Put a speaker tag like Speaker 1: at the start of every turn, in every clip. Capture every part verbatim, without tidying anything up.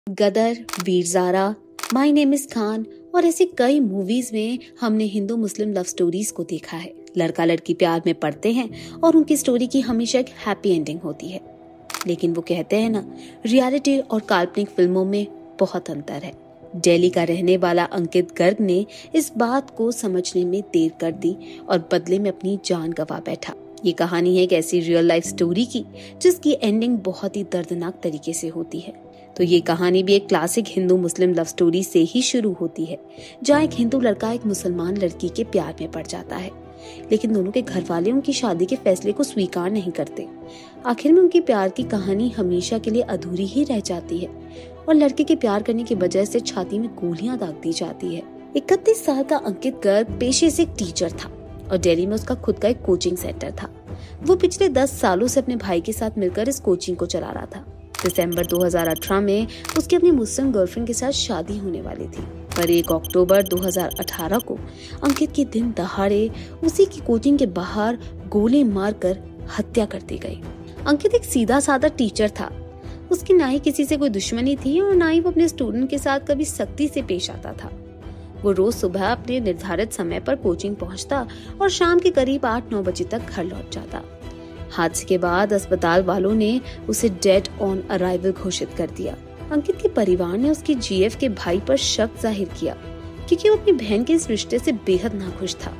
Speaker 1: Gadar, Veer Zaara, my name is Khan और ऐसी कई मूवीज में हमने हिंदू मुस्लिम लव स्टोरीज को देखा है। लड़का लड़की प्यार में पड़ते हैं और उनकी स्टोरी की हमेशा एक हैप्पी एंडिंग होती है। लेकिन वो कहते हैं ना, रियलिटी और काल्पनिक फिल्मों में बहुत अंतर है। दिल्ली का रहने वाला अंकित गर्ग ने इस बात को समझने में देर कर दी और बदले में अपनी जान गंवा बैठा। ये कहानी है एक ऐसी रियल लाइफ स्टोरी की जिसकी एंडिंग बहुत ही दर्दनाक तरीके से होती है। तो ये कहानी भी एक classic Hindu Muslim love story से ही शुरू होती है, जहाँ एक हिंदू लड़का एक मुसलमान लड़की के प्यार में पड़ जाता है, लेकिन दोनों के घर वाले उनकी शादी के फैसले को स्वीकार नहीं करते। आखिर में उनकी प्यार की कहानी हमेशा के लिए अधूरी ही रह जाती है और लड़के के प्यार करने की वजह से छाती में गोलियां दाग दी जाती है। इकतीस साल का अंकित गर्ग पेशे से एक टीचर था और दिल्ली में उसका खुद का एक कोचिंग सेंटर था। वो पिछले दस सालों से अपने भाई के साथ मिलकर इस कोचिंग को चला रहा था। दिसंबर दो हज़ार अठारह में उसकी अपनी मुस्लिम गर्लफ्रेंड के साथ शादी होने वाली थी, पर एक अक्टूबर दो हज़ार अठारह को अंकित के दिन दहाड़े उसी की कोचिंग के बाहर गोली मारकर हत्या कर दी गई। अंकित एक सीधा साधा टीचर था। उसकी ना ही किसी से कोई दुश्मनी थी और ना ही वो अपने स्टूडेंट के साथ कभी सख्ती से पेश आता था। वो रोज सुबह अपने निर्धारित समय पर कोचिंग पहुंचता और शाम के करीब आठ नौ बजे तक घर लौट जाता। हादसे के बाद अस्पताल वालों ने उसे डेड ऑन अराइवल घोषित कर दिया। अंकित के परिवार ने उसकी जीएफ के भाई पर शक जाहिर किया क्योंकि वो अपनी बहन के इस रिश्ते से बेहद नाखुश था।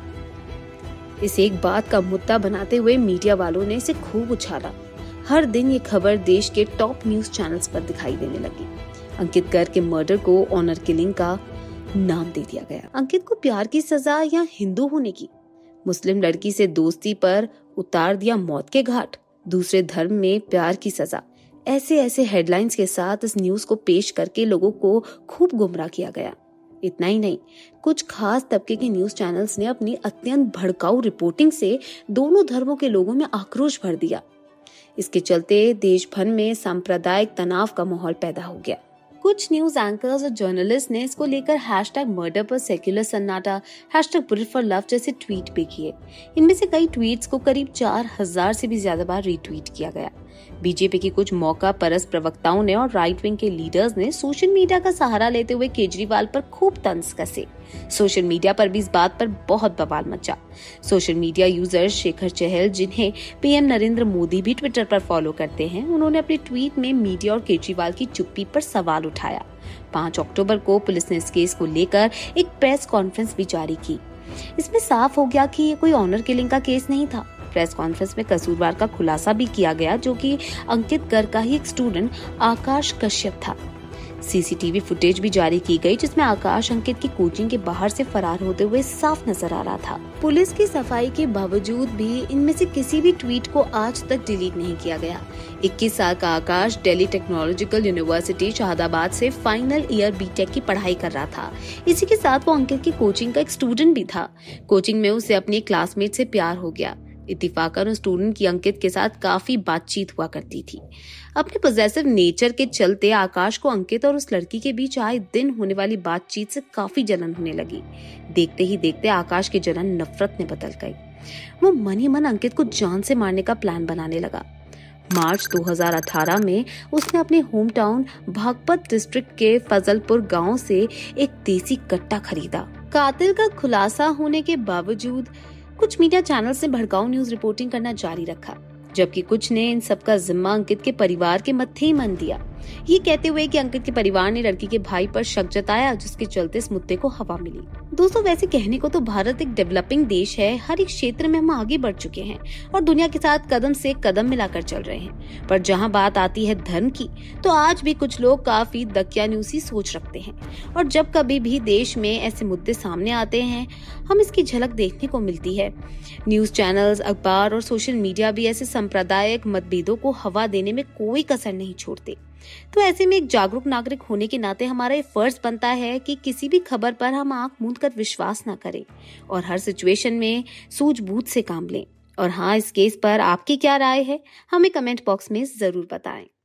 Speaker 1: इसे एक बात का मुद्दा बनाते हुए मीडिया वालों ने इसे खूब उछाला। हर दिन ये खबर देश के टॉप न्यूज चैनल्स पर दिखाई देने लगी। अंकित गर्ग के मर्डर को ऑनर किलिंग का नाम दे दिया गया। अंकित को प्यार की सजा या हिंदू होने की, मुस्लिम लड़की से दोस्ती पर उतार दिया मौत के घाट, दूसरे धर्म में प्यार की सजा, ऐसे ऐसे हेडलाइंस के साथ इस न्यूज को पेश करके लोगों को खूब गुमराह किया गया। इतना ही नहीं, कुछ खास तबके के न्यूज चैनल्स ने अपनी अत्यंत भड़काऊ रिपोर्टिंग से दोनों धर्मों के लोगों में आक्रोश भर दिया। इसके चलते देश भर में सांप्रदायिक तनाव का माहौल पैदा हो गया। कुछ न्यूज एंकर्स और जर्नलिस्ट ने इसको लेकर हैशटैग मर्डर पर सेक्युलर सन्नाटा, हैशटैग बुरी फॉर लव जैसे ट्वीट भी किए। इनमें से कई ट्वीट्स को करीब चार हजार से भी ज्यादा बार रीट्वीट किया गया। बीजेपी की कुछ मौका परस्त प्रवक्ताओं ने और राइट विंग के लीडर्स ने सोशल मीडिया का सहारा लेते हुए केजरीवाल पर खूब तंज कसे। सोशल मीडिया पर भी इस बात पर बहुत बवाल मचा। Social media user Shekhar Chahal, जिन्हें पीएम नरेंद्र मोदी भी ट्विटर पर फॉलो करते हैं, उन्होंने अपने ट्वीट में मीडिया और केजरीवाल की चुप्पी पर सवाल उठाया। पाँच अक्टूबर को पुलिस ने इस केस को लेकर एक प्रेस कॉन्फ्रेंस भी जारी की। इसमें साफ हो गया कि ये कोई ऑनर किलिंग का केस नहीं था। प्रेस कॉन्फ्रेंस में कसूरवार का खुलासा भी किया गया, जो कि अंकित गर्ग का ही एक स्टूडेंट आकाश कश्यप था। सीसीटीवी फुटेज भी जारी की गई, जिसमें आकाश अंकित की कोचिंग के बाहर से फरार होते हुए साफ नजर आ रहा था। पुलिस की सफाई के बावजूद भी इनमें से किसी भी ट्वीट को आज तक डिलीट नहीं किया गया। इक्कीस साल का आकाश दिल्ली टेक्नोलॉजिकल यूनिवर्सिटी शहादाबाद से फाइनल ईयर बीटेक की पढ़ाई कर रहा था। इसी के साथ वो अंकित की कोचिंग का एक स्टूडेंट भी था। कोचिंग में उसे अपने क्लासमेट से प्यार हो गया। इत्तेफाकन स्टूडेंट की अंकित के साथ काफी बातचीत हुआ करती थी। अपने पॉजिटिव नेचर के चलते आकाश को अंकित और उस लड़की के बीच आए दिन होने वाली बातचीत से काफी जलन होने लगी। देखते ही देखते आकाश की जलन नफरत में बदल गई। वो मन ही मन अंकित को जान से मारने का प्लान बनाने लगा। मार्च दो हज़ार अठारह में उसने अपने होम टाउन बागपत डिस्ट्रिक्ट के फजलपुर गांव से एक देसी कट्टा खरीदा। कातिल का खुलासा होने के बावजूद कुछ मीडिया चैनल्स ने भड़काऊ न्यूज रिपोर्टिंग करना जारी रखा, जबकि कुछ ने इन सब का जिम्मा अंकित के परिवार के मत्थे ही मन दिया, ये कहते हुए कि अंकित के परिवार ने लड़की के भाई पर शक जताया, जिसके चलते इस मुद्दे को हवा मिली। दोस्तों, वैसे कहने को तो भारत एक डेवलपिंग देश है, हर एक क्षेत्र में हम आगे बढ़ चुके हैं और दुनिया के साथ कदम से कदम मिलाकर चल रहे हैं, पर जहां बात आती है धर्म की, तो आज भी कुछ लोग काफी दकियानूसी सोच रखते हैं और जब कभी भी देश में ऐसे मुद्दे सामने आते हैं, हम इसकी झलक देखने को मिलती है। न्यूज चैनल्स, अखबार और सोशल मीडिया भी ऐसे सांप्रदायिक मतभेदों को हवा देने में कोई कसर नहीं छोड़ते। तो ऐसे में एक जागरूक नागरिक होने के नाते हमारा ये फर्ज बनता है कि किसी भी खबर पर हम आंख मूंद कर विश्वास न करें और हर सिचुएशन में सूझबूझ से काम लें। और हाँ, इस केस पर आपकी क्या राय है, हमें कमेंट बॉक्स में जरूर बताएं।